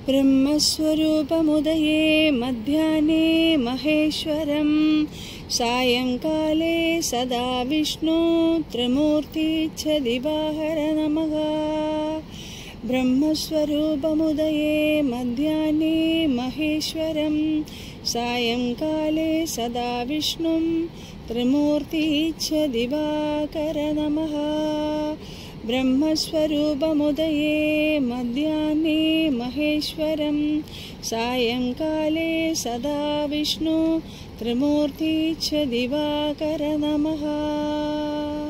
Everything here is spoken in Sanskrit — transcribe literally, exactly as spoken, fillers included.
ब्रह्मस्वरूपमुदये मध्याह्ने महेश्वरं सायंकाले सदा विष्णु त्रिमूर्ति च दिवाकर नमः। ब्रह्मस्वरूपमुदये मध्याह्ने महेश्वरं सायंकाले सदा विष्णु त्रिमूर्ति च दिवाकर नमः। ब्रह्मस्वरूपमुदये मध्याह्ने महेश्वरं सायंकाले सदा विष्णु त्रिमूर्ति च दिवाकर नमः।